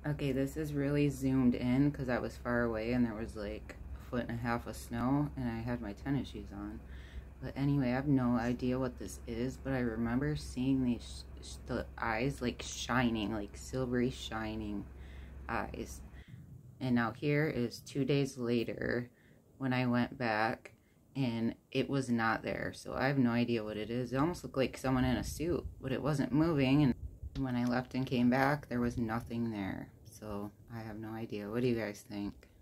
Okay, this is really zoomed in because I was far away and there was like a foot and a half of snow and I had my tennis shoes on. But anyway, I have no idea what this is, but I remember seeing these the eyes like shining, like silvery shining eyes. And now here is 2 days later when I went back and it was not there. So I have no idea what it is. It almost looked like someone in a suit, but it wasn't moving. And when I left and came back, there was nothing there. So I have no idea. What do you guys think?